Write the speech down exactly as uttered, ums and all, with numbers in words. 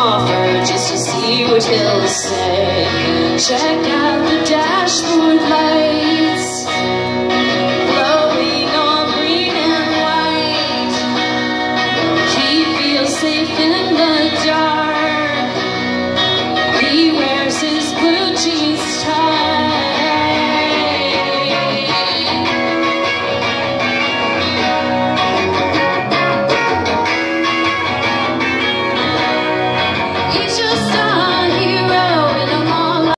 offer just to see what he'll say. Check out the dashboard light.